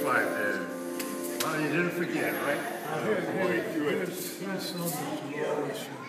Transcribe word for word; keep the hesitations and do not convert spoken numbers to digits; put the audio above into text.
right, man. Well, you didn't forget, right? Here, here, here's, here's something that you always should